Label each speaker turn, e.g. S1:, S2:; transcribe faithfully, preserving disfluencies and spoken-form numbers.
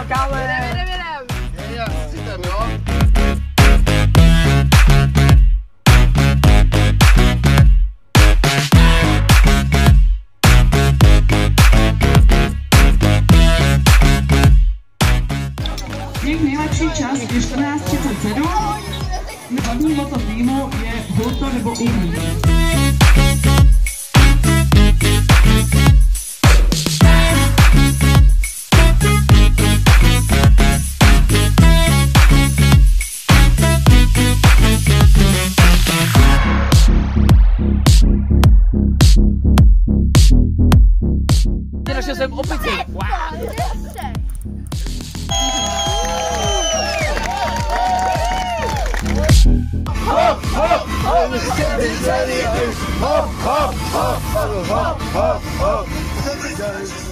S1: káme!
S2: Jdem, jdem, jdem!
S3: Jejich nejlepší čas je čtrnáct třicet sedm. Hlavní moto týmu je houto nebo uhlí.
S1: Našel jsem opici. Wow.
S4: Hop, hop, hop, hop, hop, hop, hop, hop, hop, hop, hop.